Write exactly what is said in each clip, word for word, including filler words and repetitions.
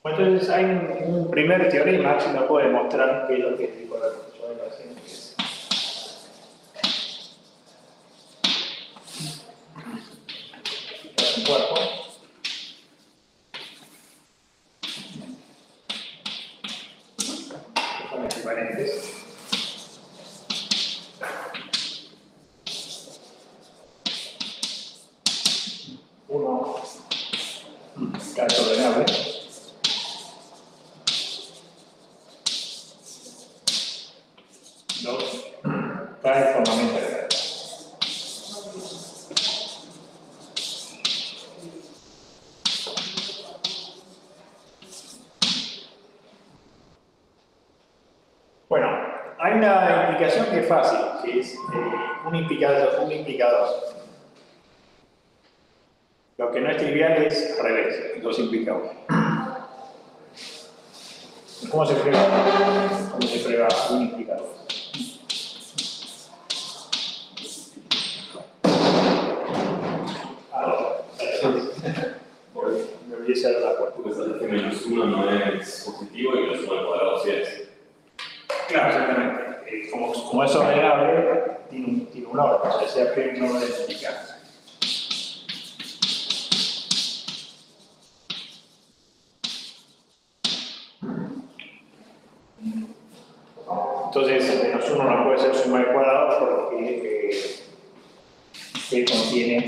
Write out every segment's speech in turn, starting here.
Bueno, entonces hay un, un primer teorema que nos puede demostrar qué es lo que es tipo de relación. Un cuerpo. Son equivalentes. Uno, cada ordenable. Dos, cada formamente real. Bueno, hay una implicación que es fácil, que es eh, un implicador, un implicador. Lo que no es trivial es al revés, dos implica uno. ¿Cómo se prueba? ¿Cómo se prueba un implicador? Ah, me olvidé hacer la cuarta. Porque sabes que menos uno no es positivo y menos uno al cuadrado sí es. Claro, exactamente. Eh, como, como es ordenable, tiene un, tiene un orden, o sea, sea P un orden implicado. Entonces, menos uno no puede ser suma de cuadrados porque eh, P contiene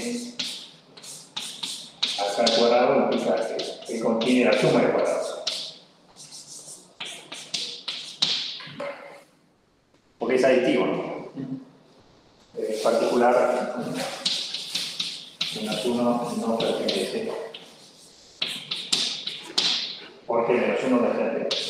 acá al cuadrado implica que P contiene la suma de cuadrados. Porque es aditivo, ¿no? En particular, menos uno no pertenece. Porque menos uno no pertenece.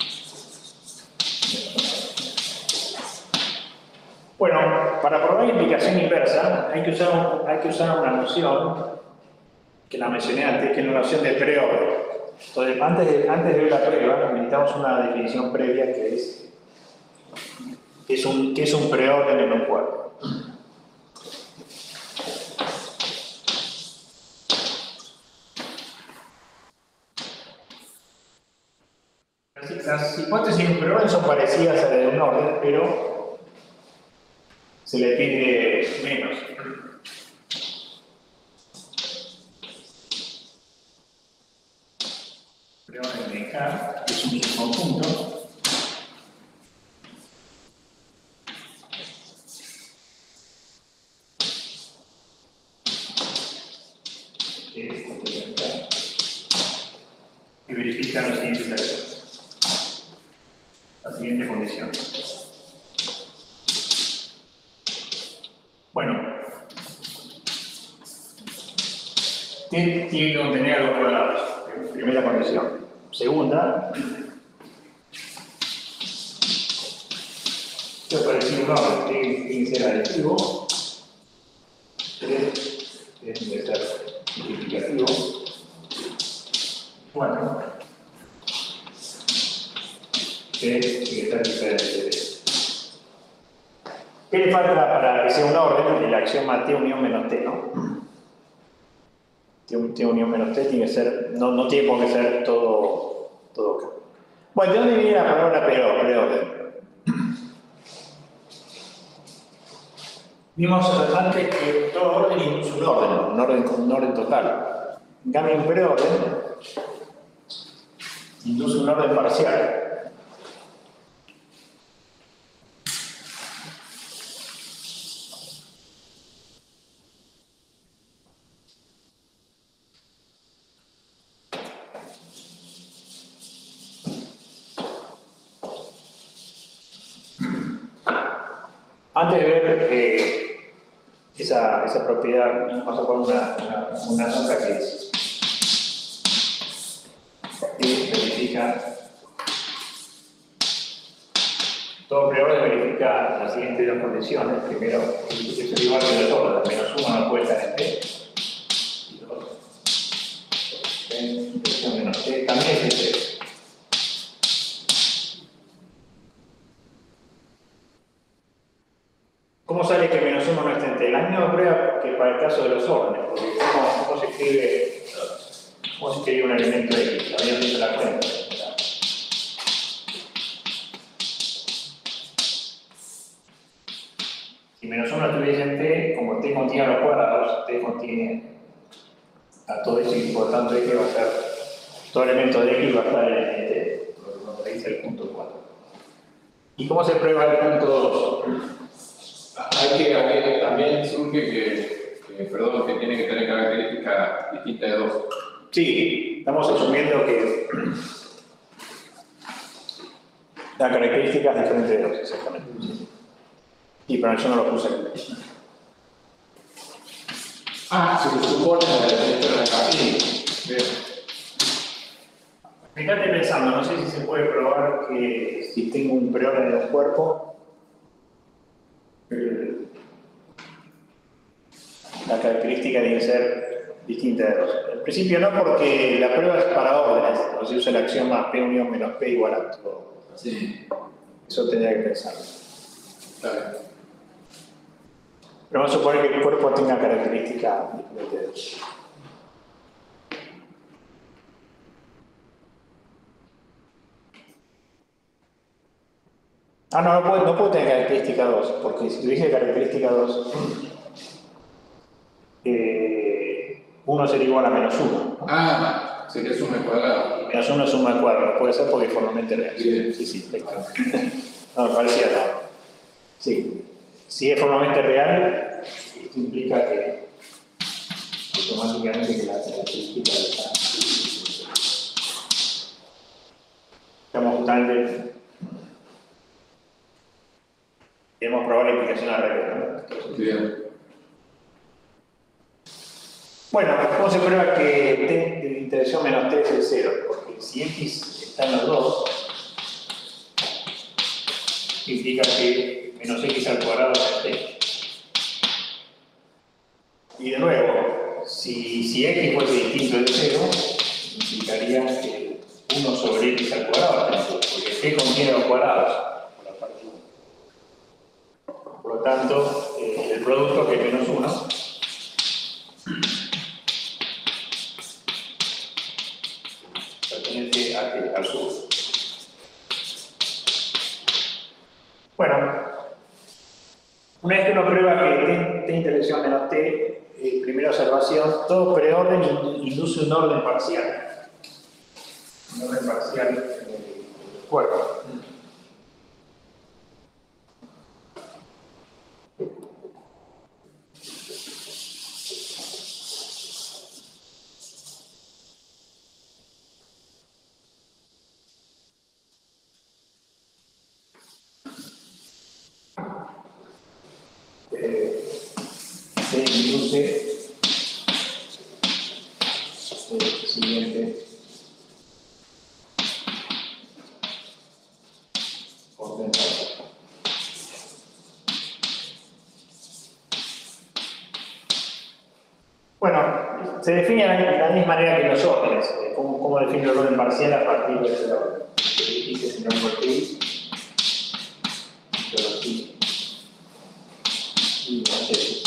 Bueno, para probar implicación inversa hay que usar, un, hay que usar una noción que la mencioné antes, que es la noción de preorden. Entonces, antes de, antes de ver la prueba, necesitamos una definición previa que es, que es, un, que es un preorden en un cuerpo. Las hipótesis de un preorden son parecidas a las de un orden, pero se le pide menos. Preorden de K es un subconjunto. Y verifica los siguientes datos. La siguiente condición. Bueno, tiene que contener a los cuadrados. Primera condición. Segunda, esto es parecido a un orden, tiene que ser aditivo. Tres, tiene que ser multiplicativo. Cuatro, tiene que ser diferente. ¿Qué le falta para que sea un orden? El axioma T unión menos T, ¿no? T unión menos T tiene que ser, no, no tiene por qué ser todo, todo acá. Bueno, ¿de dónde viene la palabra preorden? Vimos antes que todo orden es un orden, un orden, un orden total. En cambio, un preorden induce un orden parcial. Antes de ver eh, esa, esa propiedad, vamos a poner una, una, una nota que es y verifica, todo preorden verifica las siguientes dos condiciones. Primero, es igual que los otros, menos uno no puede estar en T. Y dos, T menos T también es en T. ¿Cómo sale que menos uno no está en T? La misma prueba que para el caso de los órdenes, porque ¿cómo, cómo se escribe, cómo se escribe conseguir un elemento X, lo habíamos hecho la cuenta. Si menos uno estuviese en T, como T contiene a los cuadrados, T contiene a todo eso y por tanto X va a ser, todo elemento de X va a estar en T, lo que contradice el punto cuatro. ¿Y cómo se prueba el punto dos? Hay que, hay, también surge que, que, perdón, que tiene que tener características distintas de dos. Sí, estamos asumiendo que la característica es diferente de dos, exactamente. Sí, pero yo no lo puse aquí. Ah, se supone que la acá. Sí, bien. Fíjate pensando, no sé si se puede probar que si tengo un preorden en un cuerpo, eh, la característica tiene que ser distinta de dos. En principio no, porque la prueba es para órdenes, o se usa el axioma P unión menos P igual a todo. Sí. Eso tendría que pensarlo. Está bien. Pero vamos a suponer que el cuerpo tenga característica diferente de dos. Ah, no, no puede, no puede tener característica dos, porque si tuviese característica dos, eh, uno sería igual a menos uno. Ah, sería suma de cuadrado. Menos uno suma de cuadro, no puede ser porque es formalmente real. Bien. Sí, sí, perfecto. No, me parecía no. Sí. Si es formalmente real, esto implica que automáticamente que la característica está. Estamos justamente. Queremos probar la implicación al revés, ¿no? Bien. Bueno, ¿cómo se prueba que t de intersección menos t es el cero? Porque si x está en los dos, implica que menos x al cuadrado es t. Y de nuevo, si, si x fuese distinto de cero, implicaría que uno sobre x al cuadrado es t, porque t contiene los cuadrados. Por lo tanto, eh, el producto que es menos uno, pertenece a t, al sur. Bueno, una vez que uno prueba que t, t intersección menos t, eh, primera observación, todo preorden induce un orden parcial. Un orden parcial en el cuerpo. Se induce el siguiente orden parcial. Bueno, se define de la misma manera que los órdenes. ¿Cómo, cómo define el orden parcial a partir de ese orden? X es menor igual que Y, pero sí, y no sé si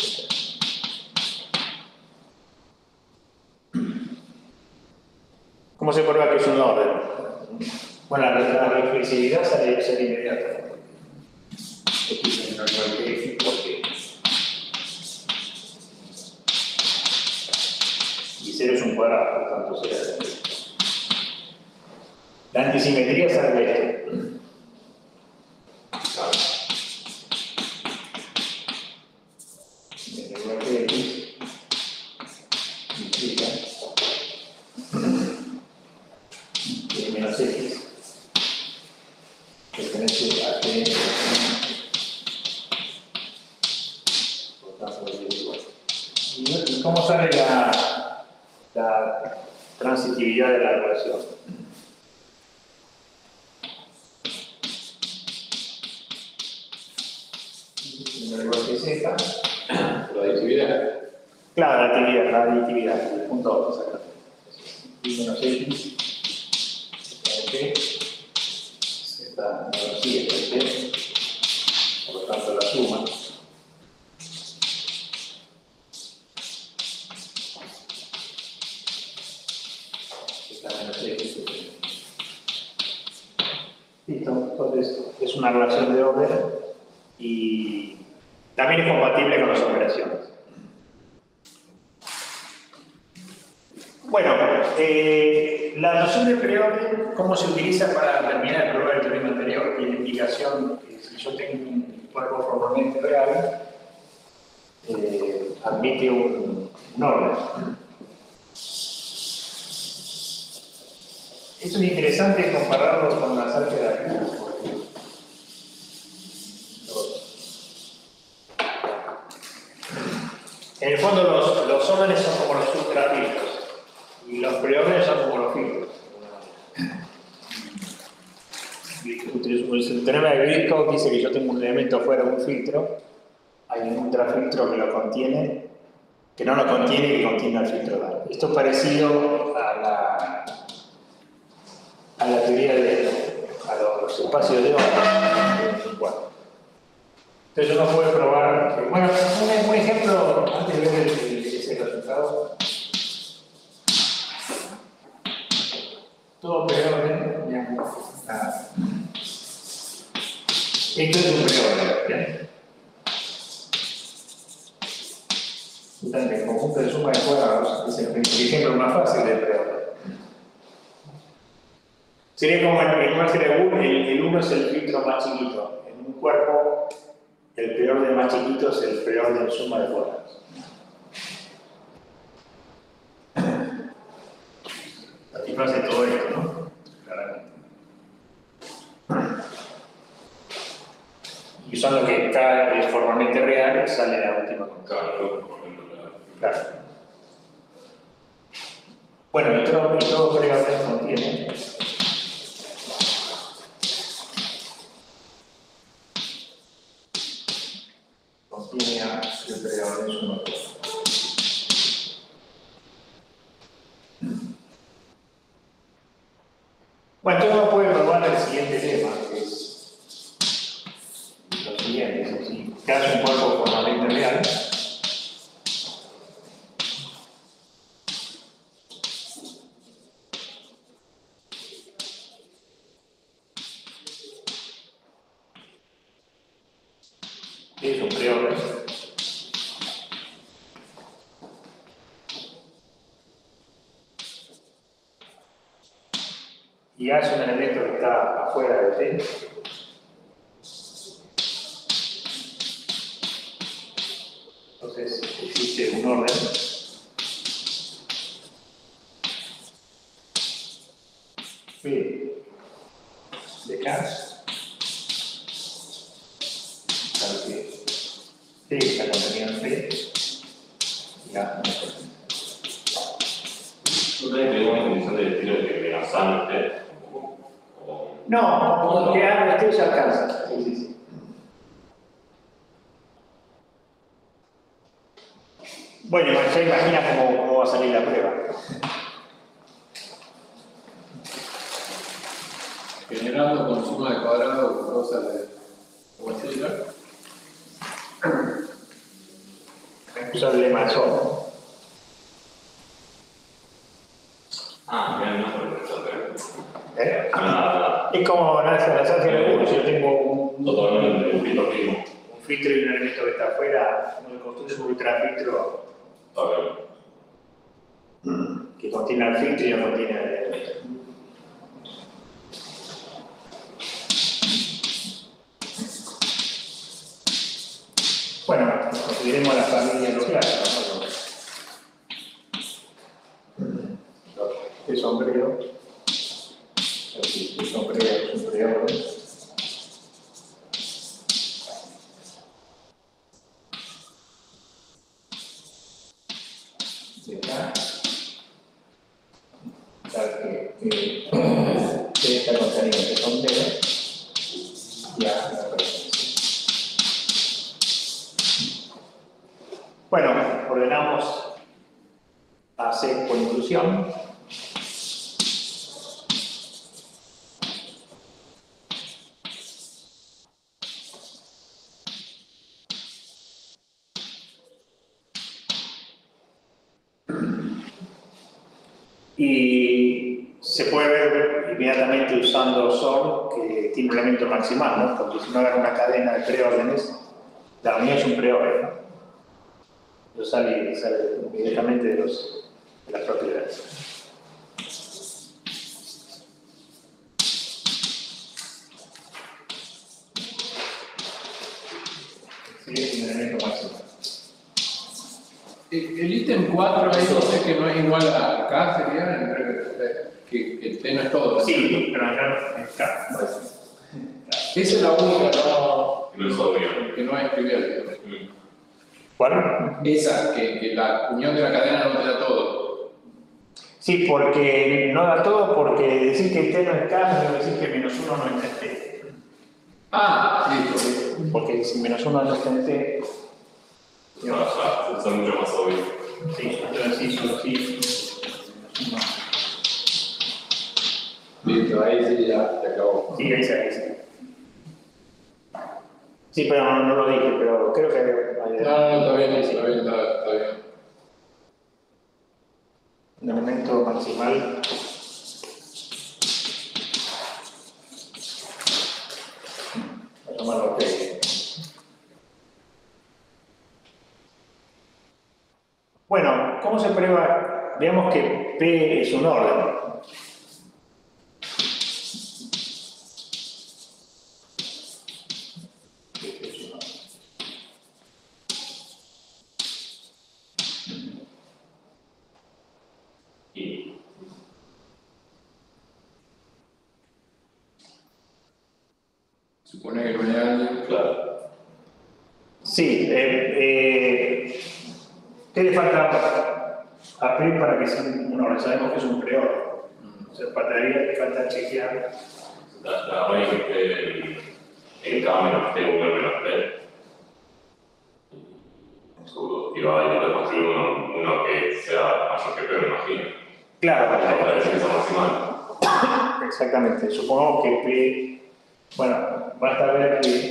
¿cómo se prueba que es un orden? Bueno, la, la reflexividad sale, sale inmediata. X es menor igual que X porque y cero es un cuadrado, por tanto será. La antisimetría sale de esto. Menor igual que X implica que menos X pertenece a T, por tanto es igual. ¿Y cómo sale la, la transitividad de la relación? Menor igual que Z. La aditividad. Claro, la aditividad, la aditividad, el punto dos, exactamente. Y menos X, T, Z menos Y, T, por lo tanto la suma. es la menos X. Listo, entonces es una relación de orden y también es compatible con las operaciones. Bueno, eh, la noción de preorden, ¿cómo se utiliza para determinar el problema del teorema anterior? Y la implicación, eh, si yo tengo un cuerpo formalmente real, eh, admite un, un orden. Eso es interesante compararlo con las álgebras. En el fondo los, los órdenes son como los sustrafiltros y los preórdenes son como los filtros. El teorema de Grigkov dice que yo tengo un elemento fuera de un filtro, hay un ultrafiltro que lo contiene, que no lo contiene y que contiene al filtro. Esto es parecido a la, a la teoría de a los espacios de onda. Bueno. Entonces yo no puedo probar. Que, bueno, un, un ejemplo, antes de ver el, el, ese resultado. Todo preorden, digamos. Ah. Esto es un preorden, ¿bien? El conjunto de suma de cuadrados es el, el ejemplo más fácil de preorden. Sería como el, el álgebra de Boole, el, el uno es el filtro más chiquito. En un cuerpo, el preorden más chiquito es el preorden de suma de cuadrados. Satisface todo esto, ¿no? Claramente. Y usando que está es formalmente real, sale la última conclusión. Claro. Bueno, y todo, y todo preorden contiene. Contiene a el preorden suma de cuadrados. Bueno, entonces uno puede probar el siguiente tema, que es lo siguiente, es decir, que hace un cuerpo formalmente real. Es un preorden. Y hace un elemento que está afuera de T. Entonces existe un orden. B de K. Claro que T está contenido en P. Y A no está contenido. ¿No tenés una definición del estilo de que amenazante? No, como que A este ya alcanza. Sí, sí, sí. Bueno, ya imagina cómo, cómo va a salir la prueba. Generando con suma de cuadrado cosas de geometría. Usar el lema solo. Ah, bien, no, pero eso ¿Eh? Ah, Es como las álgebras de Boole. Si yo tengo un, totalmente, un filtro primo. un filtro y un elemento que está afuera, uno construye un ultrafiltro que contiene al filtro y no contiene al elemento. Bueno, consideremos la familia nuclear, ¿no? Este sombrero, este sombrero es un preorden. De acá. Claro que T está contenido este sombrero y A la presencia. Bueno, ordenamos a C por inclusión. Y se puede ver inmediatamente usando SORM que tiene un elemento maximal, ¿no? Porque si no agarra una cadena de preórdenes, la unión es un preorden, ¿no? Lo sale, sale inmediatamente de, los, de las propiedades. Sí, es un elemento maximal. El ítem cuatro ahí dice que no es igual a K, sería que, que T no es todo. Sí, pero acá está. Esa es la única no, No es obvio. que no es trivial. ¿Cuál? Esa, que, que la unión de la cadena no te da todo. Sí, porque no da todo, porque decir que T no es K no decir que menos uno no es T. Ah, listo. Porque si menos uno no es T, No, ya, eso es mucho más obvio. sí, entonces sí, solo sí. Listo, ahí sí ya se acabó. Sí, ahí sí, ahí sí. Sí, pero no, no lo dije, pero creo que hay No, no, está bien, está bien, está, está bien. un elemento maximal. Voy a llamarlo P. Bueno, ¿cómo se prueba? Veamos que P es un orden. Y Supone que no hay alguien. claro. Sí, eh, eh, ¿qué le falta a P para que sea un orden? Sabemos que es un preorden. O sea, faltaría, falta chequear. La, la raíz que el K menos T, V menos T. Y va a intentar construir uno, uno que sea mayor que P, me imagino. Claro, Para parece que sea maximal. exactamente. Supongamos que P, bueno, basta ver que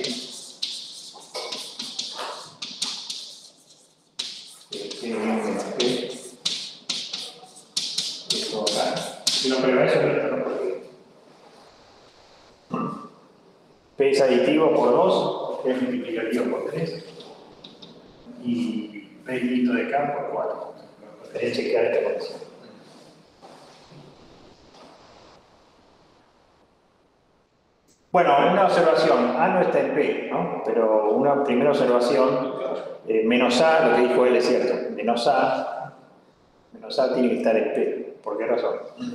P menos P, esto acá. Si no prueba eso, esto no porque P es aditivo por dos, P es multiplicativo por tres y P es dígito de K por cuatro. Tenés que chequear esta condición. Bueno, una observación, A no está en P, ¿no? Pero una primera observación, eh, menos A, lo que dijo él es cierto, menos A, menos A tiene que estar en P. ¿Por qué razón?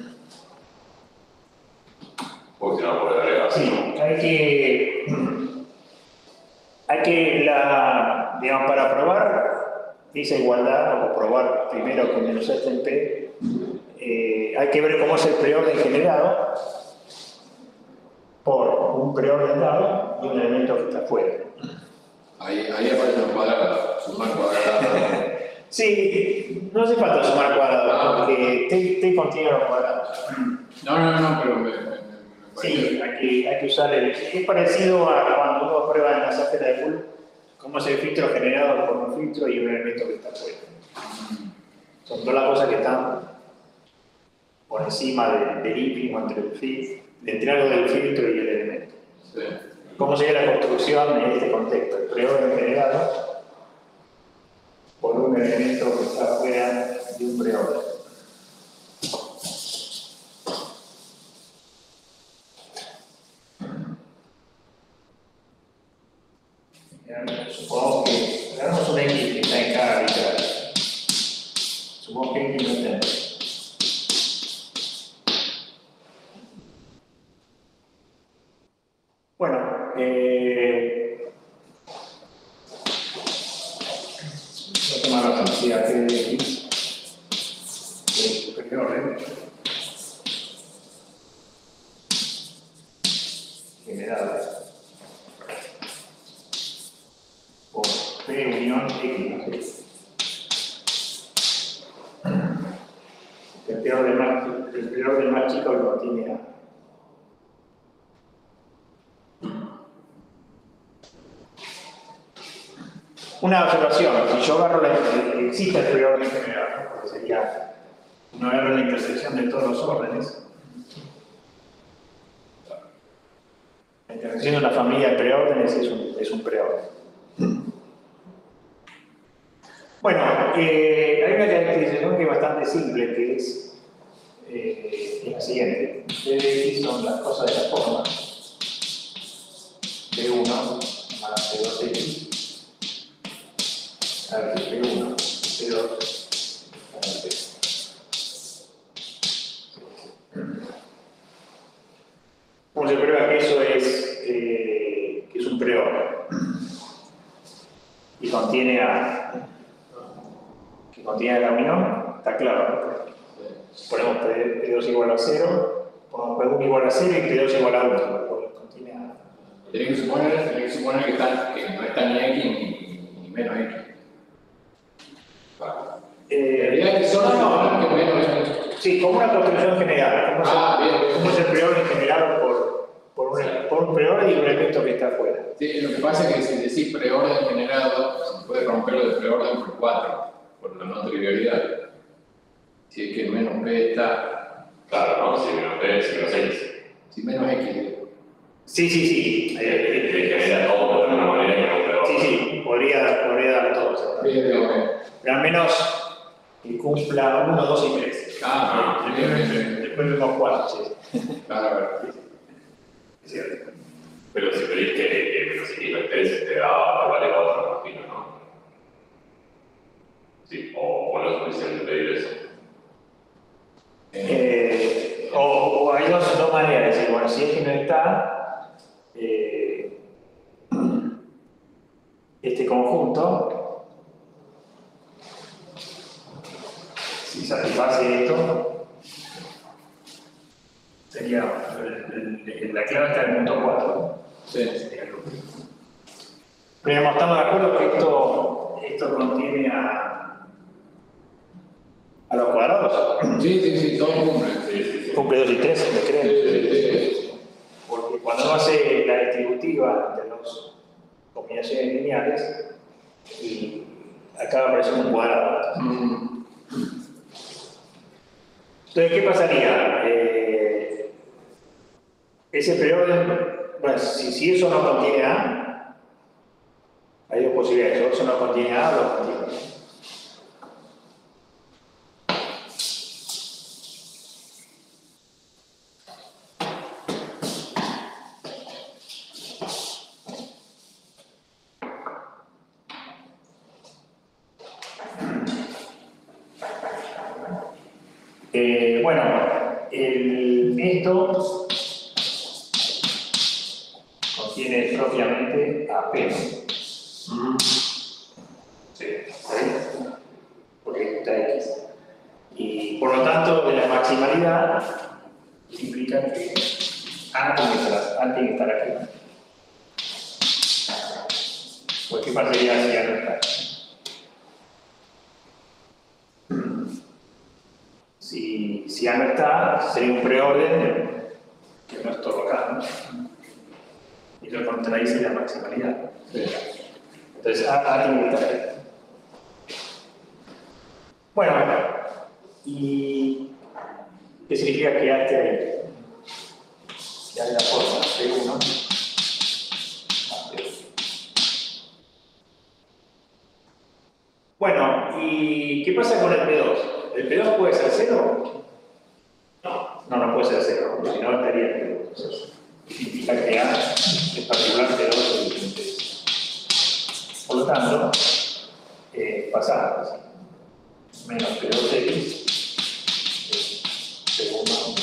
Porque si no puede agregar. Sí, hay que, hay que, la, digamos, para probar esa igualdad, o probar primero que menos A está en P, eh, hay que ver cómo es el preorden generado por un preorden dado y un elemento que está fuera. Ahí, ahí aparece un cuadrado, sumar cuadrado. Sí, no hace falta sumar cuadrados, porque T, T contiene los cuadrados. No, no, no, pero me, me, me Sí, hay que, hay que usar el... Es parecido a cuando uno prueba en la sáfera de Boole, cómo es el filtro generado por un filtro y un elemento que está fuera. Son todas las cosas que están por encima del, del ínfimo entre el filtro, entre algo del filtro y el elemento. Sí. ¿Cómo sería la construcción en este contexto? El preorden generado por un elemento que está fuera de un preorden. Supongamos que tenemos un X que está en cada arbitral. Supongamos que X no tenemos. Bueno, eh, voy a tomar la cantidad T de X, que es superior, ¿eh? Generada por P unión X, ¿no? El peor del más, el peor del más chico lo tiene A. Una observación, si yo agarro la, existe el preorden general, ¿no? Porque sería, no agarro la intersección de todos los órdenes, siendo una familia de preórdenes, es un, es un preorden. Bueno, eh, hay una caracterización que es bastante simple, que es eh, la siguiente. B de X son las cosas de la forma. B uno más B dos X. A ver, B uno, B dos, B. ¿Cómo se prueba que eso es, eh, que es un preorden? Y contiene a... que contiene el aminón, está claro, ¿no? Ponemos P dos igual a cero, ponemos P uno igual a cero y P dos igual a uno, porque contiene a... Tenés que suponer, tenés que, suponer que, está, que no está ni X ni, ni menos X. Eh, En realidad que solo no, no, que menos X. sí, como una construcción general, como Ah, es el, bien. cómo es el preorden generado por, por, un, por un preorden y un elemento que está afuera. Sí, lo que pasa es que si decís preorden generado, se puede romperlo de preorden por cuatro, por la no trivialidad. Si es que menos P está. Claro, ¿no? Si menos P, si menos X. Si menos X, digo. Sí, sí, sí. Eh, que genera todo de alguna manera que no peor. Sí, sí, podría, podría dar todo. Bien, bien, bien. Pero al menos que cumpla uno, dos y tres. Ah, bien, bien, bien. Después vemos cuatro, sí. Claro, a ver. Es cierto. Pero si pedís que, que menos X menos tres te da, te vale cuatro, imagino, ¿no? Sí, o, o no es suficiente pedir eso. Eh, o, o hay dos, dos maneras de decir, bueno, si es que no está eh, este conjunto, si satisface esto, sería, el, el, la clave está en el punto cuatro. Sí. Pero estamos de acuerdo que esto, esto contiene a, a los cuadrados. Sí, sí, sí, todo cumple. Sí, sí, sí. Cumple dos y tres, ¿me creen? Sí, sí, sí. Porque cuando uno hace la distributiva entre las combinaciones lineales, y acá aparece un cuadrado. Mm. Entonces, ¿qué pasaría? Eh, ese preorden, bueno, si, si eso no contiene A, hay dos posibilidades, o eso no contiene A o lo contiene. Eh, bueno, el, esto contiene propiamente a P. Mm. Sí, ¿sí? Porque está X. Y por lo tanto, de la maximalidad implica que A tiene que estar, A tiene que estar aquí. Pues, ¿qué pasaría si A no está? Si, si A no está, sería un preorden que no es todo acá, ¿no? Y eso contradice la maximalidad. Sí. Entonces, A, A tiene que estar ahí. Bueno, ¿y qué significa que A esté ahí? Que A de la forma P uno. Bueno, ¿y qué pasa con el P dos? ¿El P dos puede ser cero? No, no, no puede ser cero, porque si no estaría en P dos. Eso significa que A es particular P dos o diferente. Por lo tanto, eh, pasa así. Menos P dos X P uno.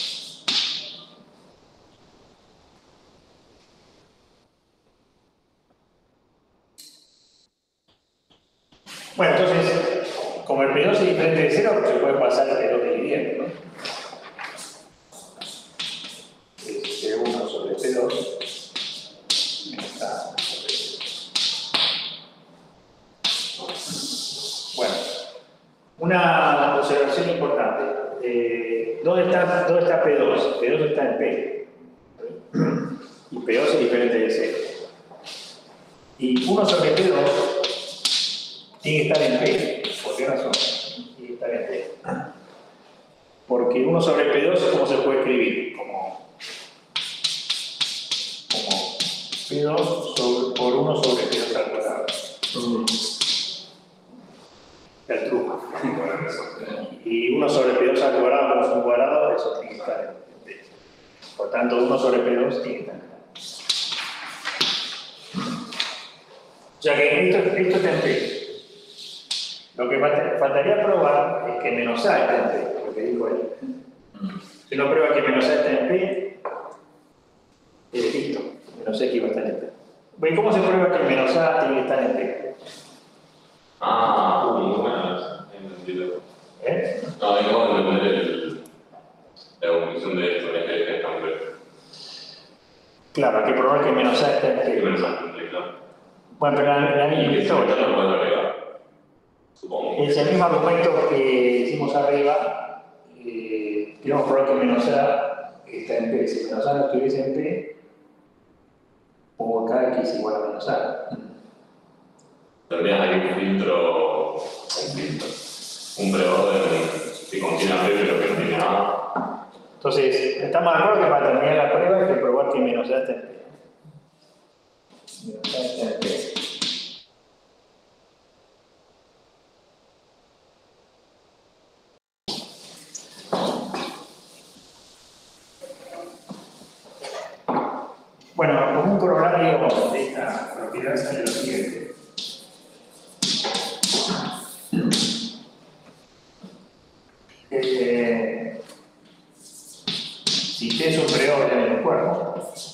Bueno, entonces, como el P dos es diferente de cero, se puede pasar el P dos dividiendo, ¿no? Es P uno sobre P dos menos A sobre P dos. Bueno, una observación importante. Eh, ¿dónde, está, ¿Dónde está P dos? P dos está en P. Y P dos es diferente de cero. Y uno sobre P dos tiene que estar en P. ¿Por qué razón? Tiene que estar en P. Porque uno sobre P dos, ¿cómo se puede escribir? Como, como P dos sobre, por uno sobre P dos al cuadrado. El truco. Y uno sobre P dos al cuadrado menos un cuadrado, eso tiene que estar en P. Por tanto, uno sobre P dos tiene que estar en P. O sea que esto, esto está en P. Lo que faltaría probar es que menos A está en P, lo que dijo él. Si uno prueba que menos A está en P, es listo, menos X va a estar en P. ¿Y cómo se prueba que menos A tiene que estar en P? Ah, muy buenas, entendido. ¿Eh? No, vengo a entender el, la evolución de esto, de que está en P. Claro, hay que probar que menos A está en Que P. menos A está en P, claro. Bueno, pero la, la Y misma que se lo historia. puede agregar, supongo. Es el mismo argumento que hicimos arriba, eh, queremos probar que menos A está en P. Si menos A no estuviese en P, pongo acá X igual a menos A. Tendrías ahí un filtro, un filtro, un preorden que contiene A P pero que no tiene A. Entonces, estamos de acuerdo que para terminar la prueba hay que probar que menos A está en P. Menos A está en P. Bueno, como un corolario de esta propiedad es lo siguiente. Eh, si T es un preorden en el cuerpo,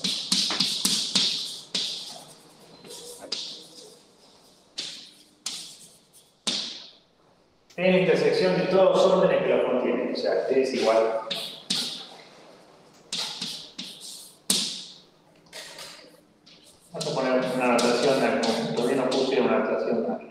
T es intersección de todos los órdenes que lo contienen, o sea, T es igual. Vamos a poner una anotación al conjunto, todavía no puse una anotación al.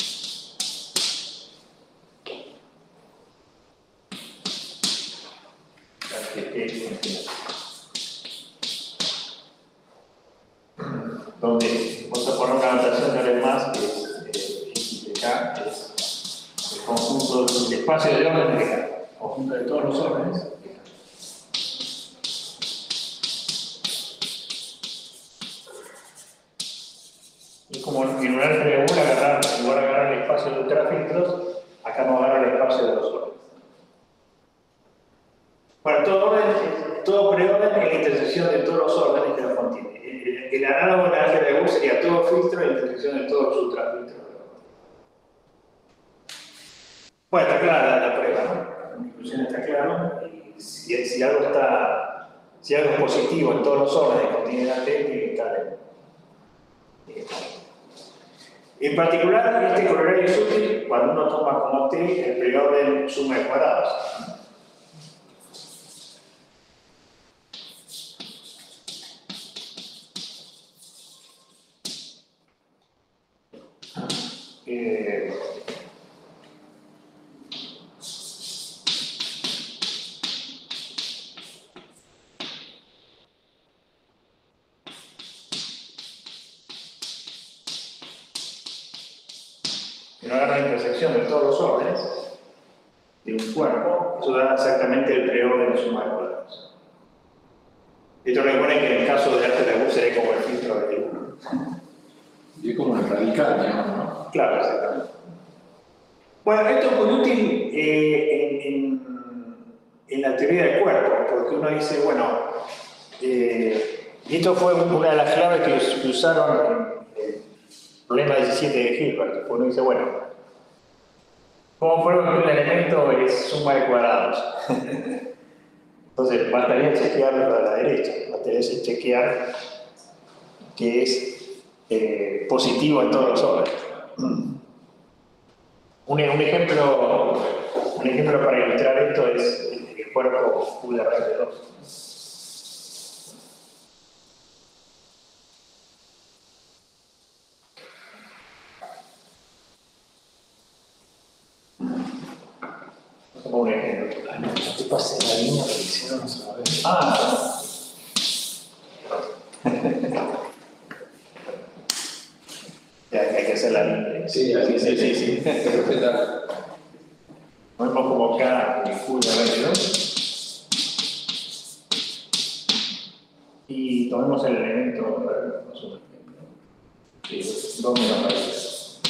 Donde vamos a poner una anotación de R más que es eh, X de K, que es el conjunto del espacio de orden de K, conjunto de todos los órdenes de K. Y como en un álgebra de agarrar, en lugar de agarrar el espacio de ultrafiltros, acá vamos a agarrar el espacio de los órdenes. Bueno, todo, orden, todo preorden es la intersección de todos los órdenes que lo contiene. El, el análogo de la álgebra de Boole sería todo filtro y la intersección de todos los ultrafiltros. Bueno, está clara la, la prueba, ¿no? La conclusión está clara. Y si, si, algo está, si algo es positivo en todos los órdenes que contiene la T, tiene que estar en. En particular, este corolario es útil cuando uno toma como T el preorden suma de cuadrados. Eh, que no agarra la intersección de todos los órdenes de un cuerpo, eso da exactamente el preorden suma de cuadrados. Esto recuerden que en el caso de álgebra de Boole sería como el filtro de uno. Y es como el radical, digamos, ¿no? Claro, exactamente. Bueno, esto es muy útil eh, en, en, en la teoría del cuerpo, porque uno dice, bueno, eh, y esto fue una de las claves que, que usaron en el problema diecisiete de Hilbert. Uno dice, bueno, ¿cómo pruebo que un elemento es suma de cuadrados? Entonces, bastaría chequearlo a la derecha, bastaría chequear que es eh, positivo en todos los órdenes. Un, un, ejemplo, un ejemplo para ilustrar esto es el, el cuerpo Q de R de dos. Como un ejemplo. Ah, no, no te pases la línea porque si no, no se va a ver. Ah, ya, hay que hacer la línea. Sí, así sí, sí, sí. Perfecta. Vemos como acá el Q de R de dos. Y tomemos el elemento, a ver, no sé, sí, dos menos raíces.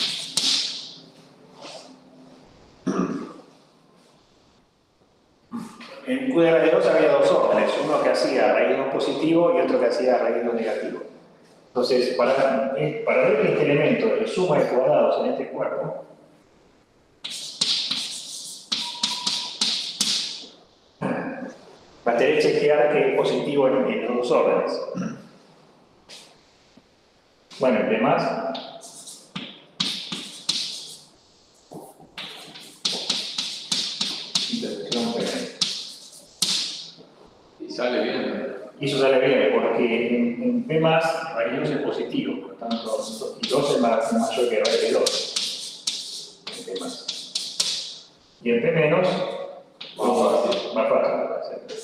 En Q de raíz dos había dos órdenes, uno que hacía raíz dos positivo y otro que hacía raíz dos negativo. Entonces, para, para ver que este elemento es suma de cuadrados en este cuerpo, va a tener que chequear que es positivo en, en los dos órdenes. Bueno, el demás. Intersección P. Y sale bien. Y eso sale bien, porque en, en P más, raíz dos es positivo, por lo tanto, y dos es más, mayor que raíz de dos. En P más. Y en P menos, Más fácil. más fácil.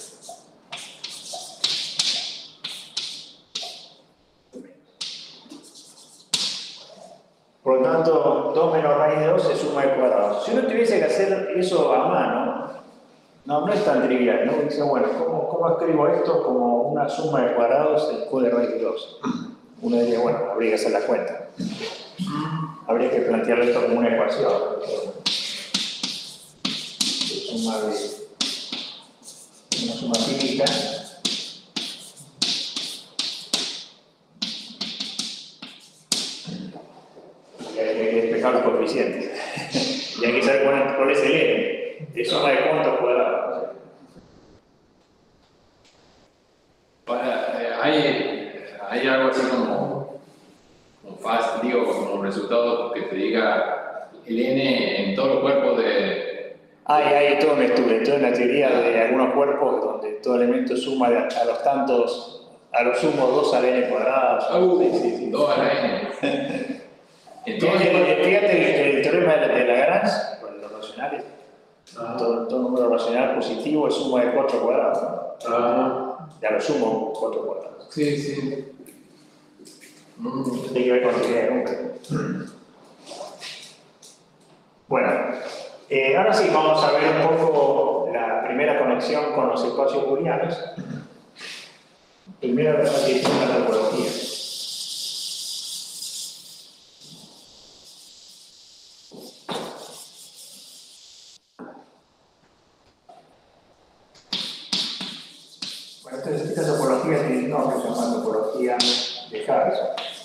Por lo tanto, dos menos raíz de dos es suma de cuadrados. Si uno tuviese que hacer eso a mano, no, no es tan trivial, ¿no? Dice, bueno, ¿cómo, ¿cómo escribo esto como una suma de cuadrados en Q de raíz de dos? Uno diría, bueno, habría que hacer la cuenta. Habría que plantearlo esto como una ecuación. Suma de una suma física. Y hay que despejar los coeficientes. Y hay que saber cuál, cuál es el n. De suma de cuántos cuadrados. Para, eh, hay, hay algo así como, como fácil, digo, como un resultado que te diga el n en todos los cuerpos de. Hay, hay todo un estudio, toda una teoría de algunos cuerpos donde todo elemento suma de a, a los tantos, a los sumos dos al n cuadrado. Uh, sí, sí, sí. dos a la n. Entonces, Fíjate, fíjate el, el teorema de, de Lagrange, con los racionales, ah, todo, todo número racional positivo es suma de cuatro cuadrados, ¿no? ah, Ya lo sumo cuatro cuadrados. sí, sí. Mm. Tiene que ver con la teoría de número. Bueno, eh, ahora sí vamos a ver un poco la primera conexión con los espacios booleanos. Primero la definición de la topología. Bueno, entonces esta topología tiene un nombre, se llama topología de Harrison.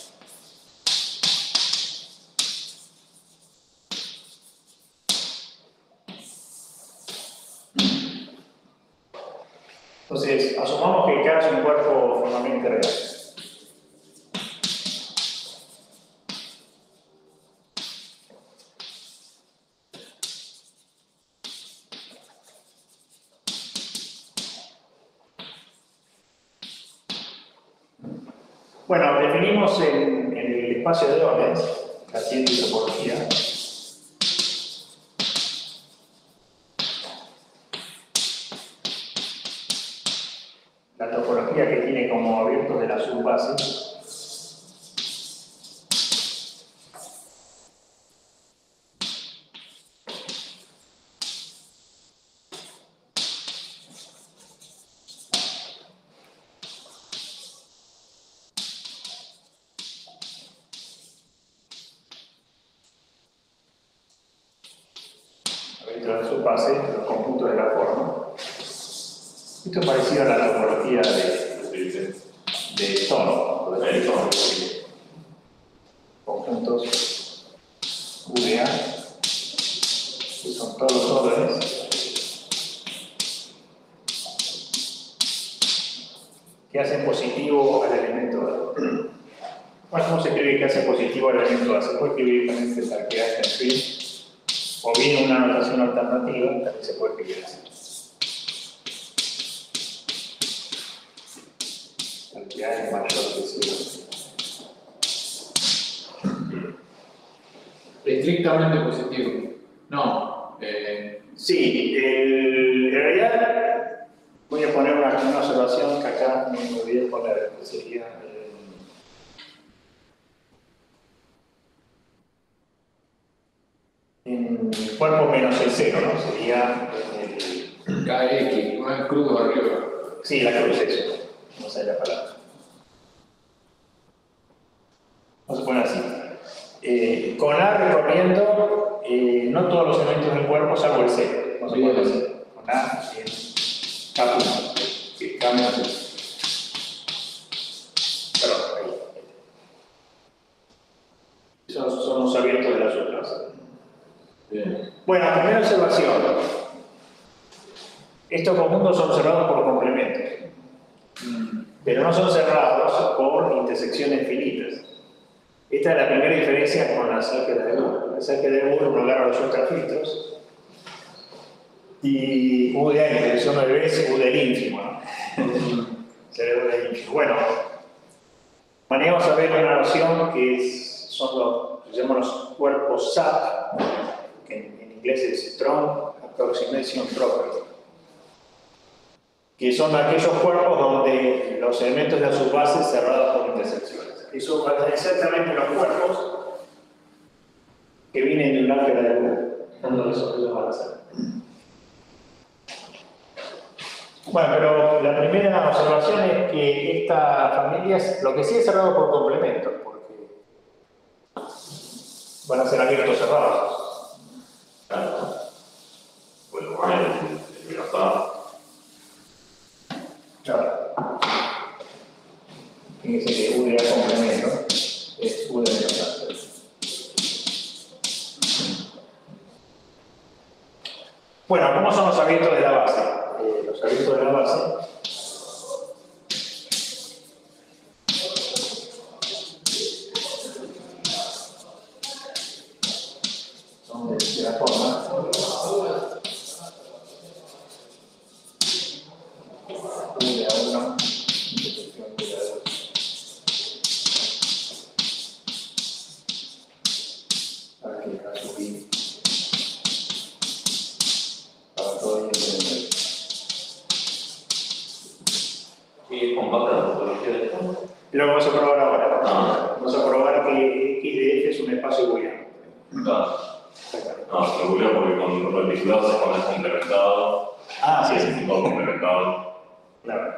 Entonces, asumamos que K es un cuerpo formalmente real. Bueno, definimos en, en el espacio de órdenes la siguiente topología. La topología que tiene como abiertos de la subbase. Abiertos de la subbase, los conjuntos de la forma. Esto es parecido a la topología de, de Stone, de Stone. Conjuntos U de A, que son todos los órdenes, que hacen positivo al elemento A. Bueno, ¿cómo se escribe que hace positivo al elemento A? Se puede escribir directamente tal que A en fin, o bien una notación alternativa, también se puede escribir así. Que hay mayor que cero. Estrictamente positivo. No. Eh, Sí, el, en realidad voy a poner una, una observación que acá me olvidé poner, que sería eh, en el cuerpo menos el cero, ¿no? Sería en el. K X, más crudo arriba. Sí, la cruz eso, no sé la palabra. Sí, con A recorriendo eh, no todos los elementos del cuerpo, salvo el C. No se puede hacer. Con A, bien. K punto. Sí, K punto. Perdón, ahí. Esos son los abiertos de la subclase. Bien. Bueno, primera observación. Estos conjuntos son cerrados por complementos, pero no son cerrados por intersecciones finitas. Esta es la primera diferencia con las álgebras de Boole. Las álgebras de Boole uno agarra los ultrafiltros y U de A en intersección de B es U del ínfimo, ¿no? Será U del ínfimo. Bueno, manejamos a ver una noción que es, son los, se llaman los cuerpos S A P, que en, en inglés es Strong Approximation Property, que son aquellos cuerpos donde los elementos de la subbase cerrados por intersecciones. Eso van a ser exactamente los cuerpos que vienen de un álgebra de Boole. Cuando eso ellos van a hacer. Bueno, pero la primera observación es que esta familia es lo que sí es cerrado por complementos, porque van a ser abiertos cerrados. Claro. Bueno, bueno, el libertad. Claro. Fíjense que U de A complemento es U de menos A. Bueno, ¿cómo son los abiertos de la base? Eh, los abiertos de la base son de, de la forma U de A uno intersección U de A dos. Aquí, acá subí para todo el entender. ¿Y es compacta la topología de esto? Lo vamos a probar ahora. Ah. Vamos a probar que X de F es un espacio booleano. Claro. No, se reguló porque con los reticulados se pone complementado. Ah, sí, Sí, sí. todo complementado. Claro.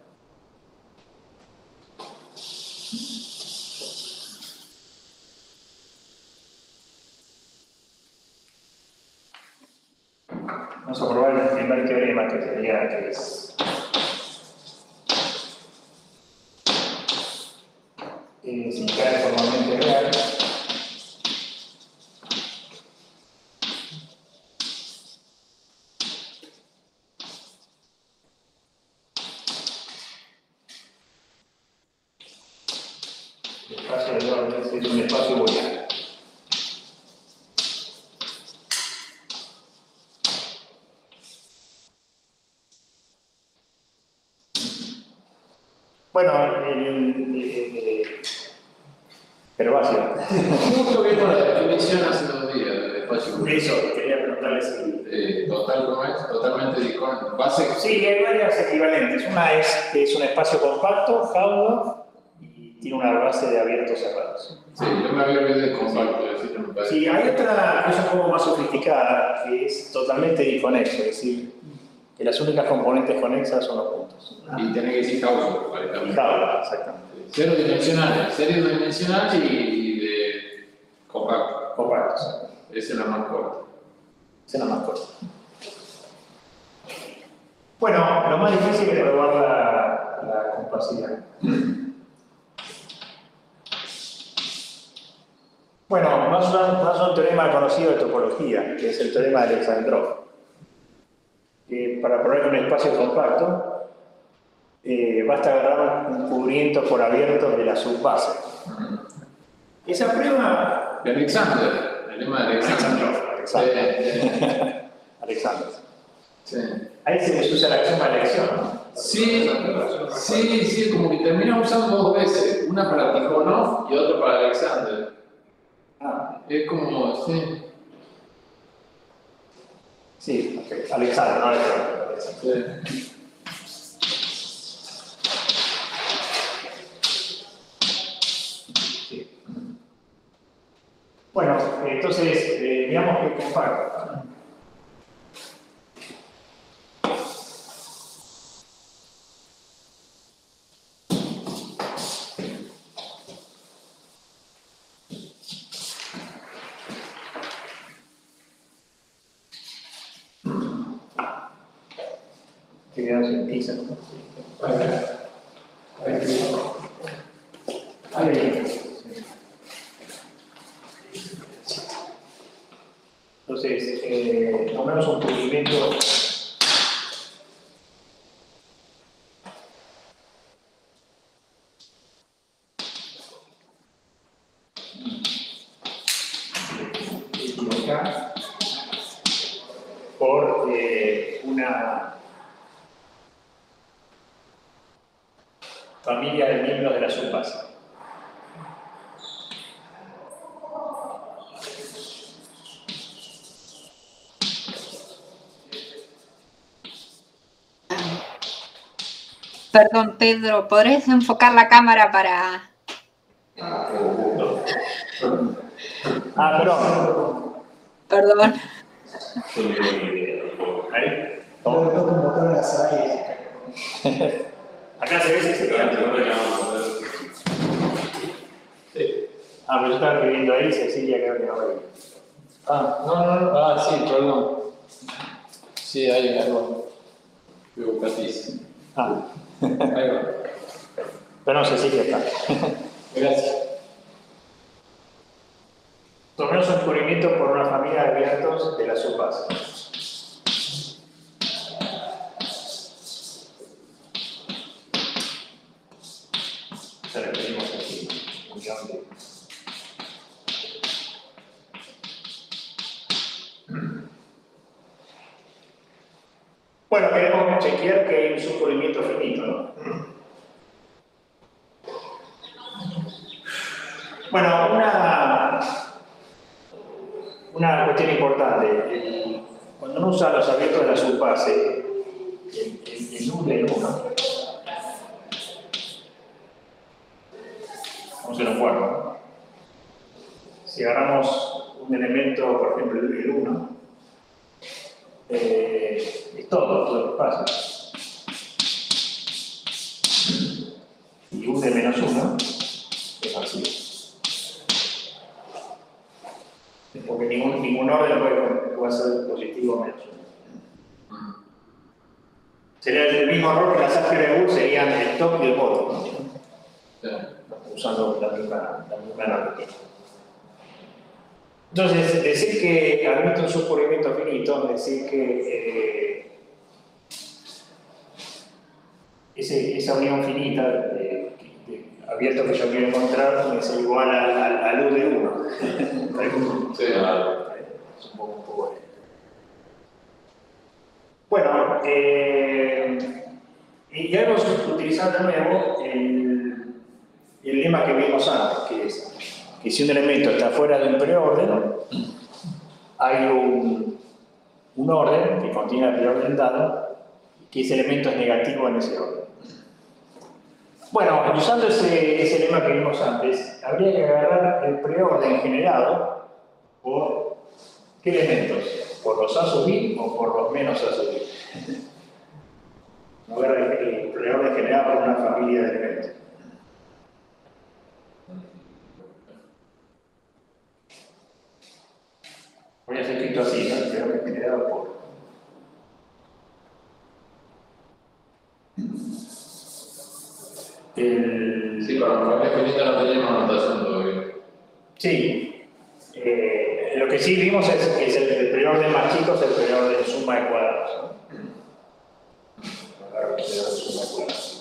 Vamos a probar el primer teorema que sería que es eh, si cae formalmente real. El espacio de Lorentz es un espacio booleano. Bueno, el, el, el, pero básico. Justo vimos la definición hace dos días del espacio Por eso quería preguntarles si. eh, total, ¿cómo es? Totalmente discon base. Sí, hay varias equivalentes. Una es que es un espacio compacto, jaula, y tiene una base de abiertos cerrados. Sí, yo me había olvidado de compacto, decir, no me parece. Sí, hay otra que es un poco más sofisticada, que es totalmente disconexo, es decir, que las únicas componentes conexas son los puntos. Y tenés que decir causa, para Y establecer. jaula, exactamente. Cero dimensional, serie dimensional y de compacto. Compactos. Esa es la más corta. Esa es la más corta. Bueno, lo más difícil es probar la, la compacidad. Bueno, vamos a usar, vamos a usar un teorema conocido de topología, que es el teorema de Alexandrov. Eh, para probar un espacio compacto, eh, basta agarrar un cubriento por abierto de la subbase. Esa prueba. De Alexander, el lema de Alexander. Alexander. Eh, Alexander. sí. Ahí se les usa la axioma de elección, ¿no? Sí, sí, sí, como que termina usando dos veces, una para Tikhonov y otra para Alexander. Ah, Es como, sí. sí, ok. Alexander, no Alexander. sí. Sí. Bueno, entonces, eh, digamos que compacto. velocidad se empieza. Entonces, eh, tomemos un procedimiento. Por eh, una familia de miembros de la subfase. Perdón, Pedro, ¿podrías enfocar la cámara para...? Ah, perdón. Perdón. Ahí. Todo toco un botón en la sala Acá se ve si se queda. Sí. Ah, pero yo estaba escribiendo ahí, Cecilia creo que no ve. Ah, no, no, no. Ah, sí, perdón. Sí, hay algo. Veo Patricia. Ah, Ahí va. pero no, Cecilia está. Gracias. Tomemos un descubrimiento por una familia de vientos de la subfase. Se repetimos aquí. Bueno, queremos chequear que hay un subcubrimiento finito, ¿no? Bueno, una, una cuestión importante. El, cuando uno usa los abiertos de la subfase, el, el, el U del uno, vamos a hacer un cuadro, ¿no? Si agarramos un elemento, por ejemplo, el uno, eh, es todo, todo el espacio. Y U de menos uno es vacío. Porque ningún, ningún orden puede, puede ser positivo o menos uno. Sería el mismo error que las álgebras de U serían el top y el bottom, ¿no? Sí. Usando la misma, la misma narrativa. Entonces, decir que admite un subcubrimiento finito, decir que eh, ese, esa unión finita de, de abierto que yo quiero encontrar es igual a, a, a luz de uno. Sí, claro. Es un poco, un poco de... Bueno, eh, y ya hemos utilizado de nuevo el, el lema que vimos antes, que es que si un elemento está fuera de un preorden, hay un, un orden que contiene el preorden dado, que ese elemento es negativo en ese orden. Bueno, usando ese, ese lema que vimos antes, habría que agarrar el preorden generado por ¿qué elementos? ¿Por los A sub i o por los menos A sub i? No agarra el preorden generado por una familia de elementos. Voy a hacer escrito así, ¿no? El preorden generado por... El... Sí, para los escuelitas no teníamos anotación todavía. Sí. Eh, lo que sí vimos es que es el, el preorden más chico es el preorden suma de cuadrados, ¿no? Agarro el preorden suma de cuadrados.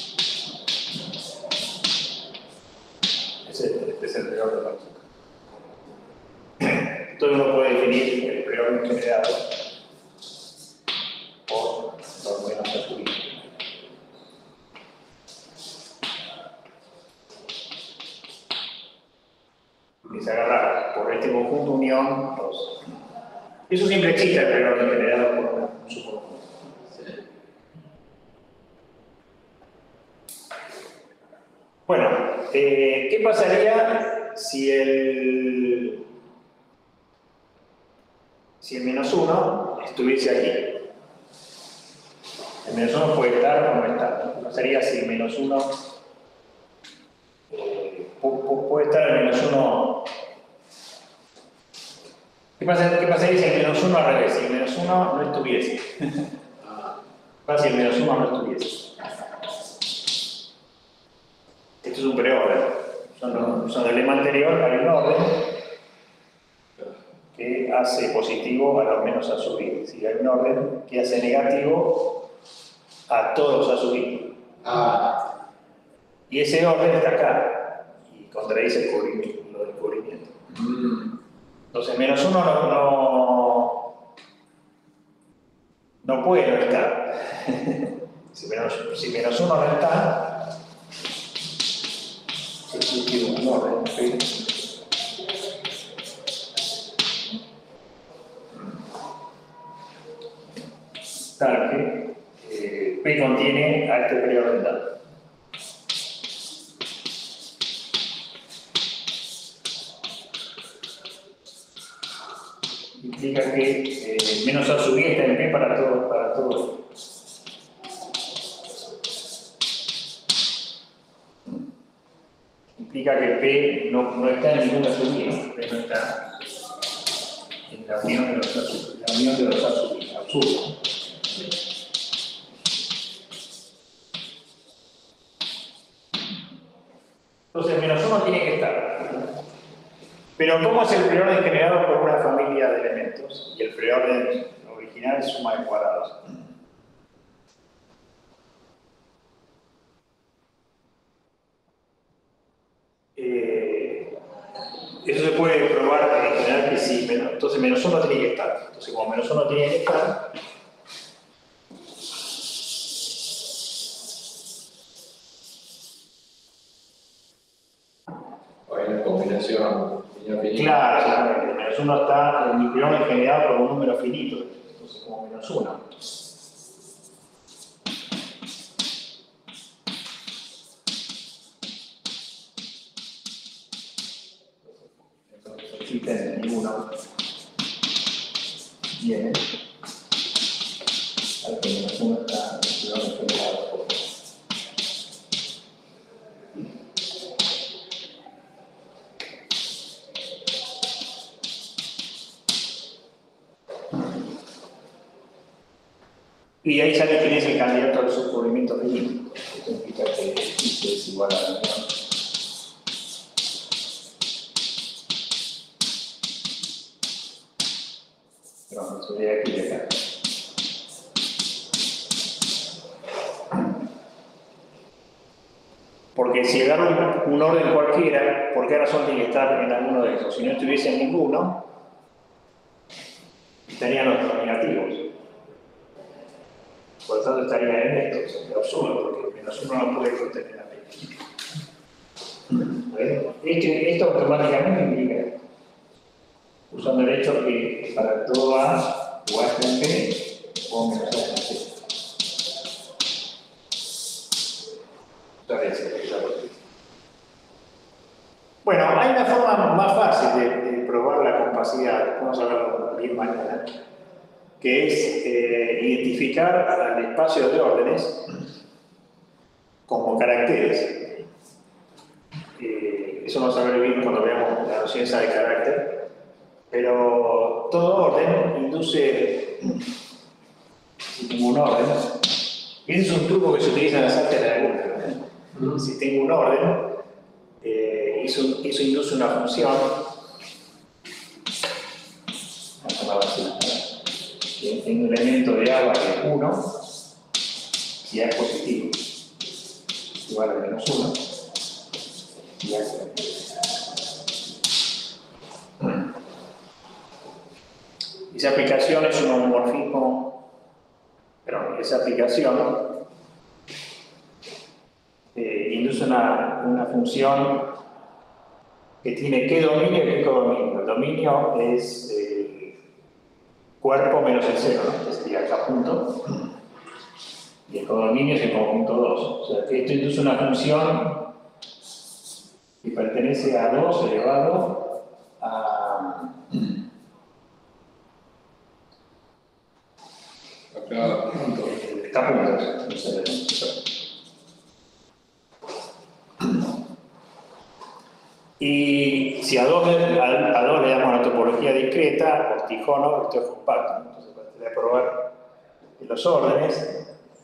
Ese, este es el preorden más chico. Entonces uno puede definir el preorden generado por los menos A sub i. Que se agarra por este conjunto unión dos. Eso siempre existe, el preorden generado por un subconjunto. Bueno, eh, ¿qué pasaría si el si el menos uno estuviese aquí? El menos uno puede estar o no estar. ¿Qué pasaría si el menos uno eh, puede estar el menos uno? ¿Qué, pasa, ¿Qué pasaría si el menos uno al revés? Si el menos uno no estuviese? Casi el menos uno no estuviese. Esto es un preorden. Usando el lema anterior, hay un orden que hace positivo a los menos a subir. Es decir, hay un orden que hace negativo a todos a subir. Ah. Y ese orden está acá y contradice el cubrimiento, lo del cubrimiento. Mm. Entonces, menos uno no, no, no puede no estar. si, menos, si menos uno no está, existe un orden. ¿Sí? Claro que eh, P contiene a este preordenado. Implica que eh, menos A sub i está en P para todo. Para todo. Implica que P no, no está en ninguna sub i, ¿no? P no está en la unión de los A sub i, la unión de los A sub i, absurdo. Entonces, menos uno tiene que estar. Pero, ¿cómo es el preorden generado por una familia de elementos? Y el preorden original es suma de cuadrados. Eh, eso se puede probar en general que sí, menos, entonces menos uno tiene que estar. Entonces, como menos uno tiene que estar, Hay una combinación. claro, exactamente. Menos uno está en el preorden generado por un número finito. Entonces, como menos uno. Entonces, no existe ninguno. Bien. Al que menos uno está en el preorden generado por. Y ahí sale quién es el candidato al subcubrimiento finito. Esto implica que X es igual a la unión. Pero me subiré aquí y acá. Porque si agarro un orden cualquiera, ¿por qué razón tiene que estar en alguno de esos? Si no estuviese en ninguno, estarían los terminativos. Por lo tanto, estaría en esto, es absurdo, porque menos uno no puede contener a P. Esto, esto automáticamente implica esto. Usando el hecho que para todo A o A está en P, o menos A está en P. Bueno, hay una forma más fácil de, de probar la compacidad, vamos a hablarlo bien mañana, que es eh, identificar al espacio de órdenes como caracteres. Eh, eso vamos a ver bien cuando veamos la noción esa de carácter, pero todo orden induce un orden. Ese es un truco que se utiliza en las artes de la lengua. ¿eh? Si tengo un orden, eh, eso, eso induce una función. Vamos a ver si tengo un elemento de A vale uno, si A es positivo, igual a menos uno, y A es negativo. Esa aplicación es un homomorfismo, pero esa aplicación eh, induce una, una función que tiene qué dominio y qué codominio. El dominio es eh, cuerpo menos el cero, ¿no? Es decir, acá punto. Y el codominio es el conjunto dos. O sea, que esto induce una función que pertenece a dos elevado a... Acá, punto. Está punto. No sé. Y si a dos, a, a dos le damos la topología discreta, por Tijono, esto es compacto. Entonces, para probar los órdenes,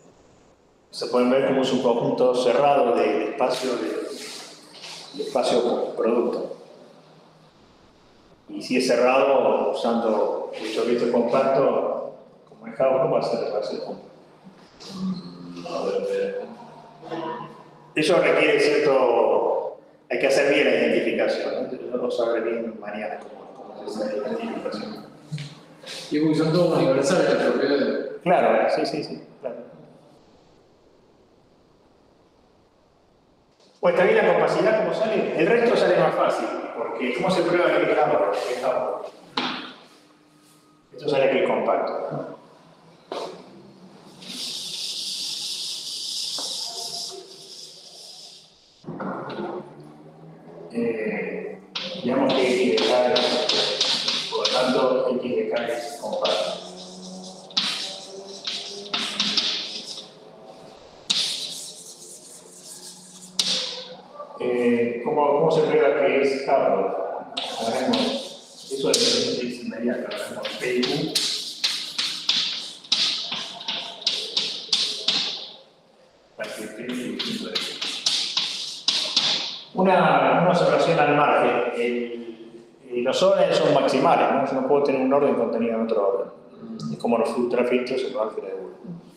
se pueden ver como es un conjunto cerrado de, de espacio de, de espacio producto. Y si es cerrado, usando el chorrito compacto, como en Java, ¿cómo hacer el espacio compacto? A ver, Eso requiere cierto... Hay que hacer bien la identificación, ¿no? Yo no sabré bien mañana cómo, cómo es esa identificación. Y porque son todos universales las propiedades. Claro, sí, sí, sí, claro. Pues está bien la capacidad, ¿cómo sale? El resto sale más fácil, porque ¿cómo se prueba que es Java? Que es Java. Esto sale que es compacto, ¿no? Eh, digamos que X de K es, por lo tanto, X de K es compacto. Eh, ¿cómo, ¿Cómo se prueba que es Java? Haremos, eso es, es inmediato, haremos P U. Para que esté distinto de eso. Una, una observación al margen. El, el, los órdenes son maximales, ¿no? Yo no puedo tener un orden contenido en otro orden. Es como los ultrafiltros en los álgebra de Boole.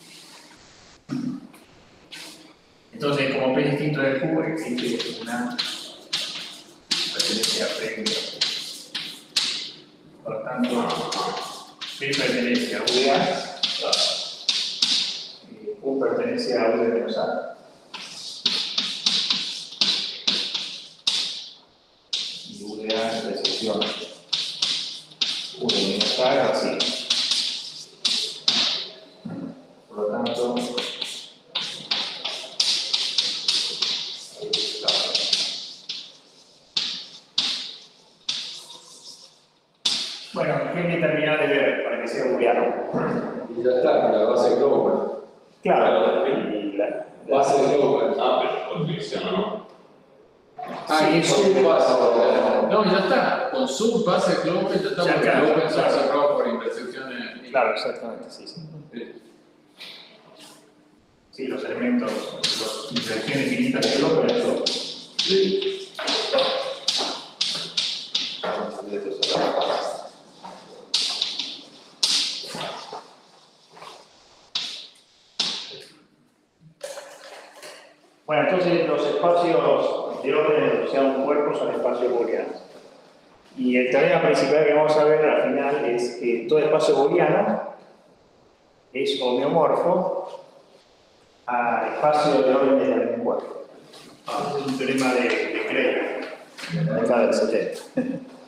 Entonces, como P distinto de Q, existe una referencia a P. Por lo tanto, P pertenece a U de A, y Q pertenece a U de menos A. Y U de A es la excepción. U de menos A es así. Por lo tanto, bueno, ¿qué hay que terminar de ver para que sea booleano? Y ya está, con la base global. Claro, y la, la Base global. ah, pero por ficción, ¿no? Ah, y sub base. No, ya está. Con sub base global ya está, Ya porque está, global son claro. cerrados por intersecciones. Claro, exactamente, sí, sí. Sí, los elementos, las interacciones finitas de bloque, eso. Sí. Bueno, entonces los espacios de orden asociados a un cuerpo son espacios booleanos. Y el teorema principal que vamos a ver al final es que todo espacio booleano es homeomorfo a espacio de orden de la misma cuerpo. Ah, es un teorema de, de Craig, de la década del setenta.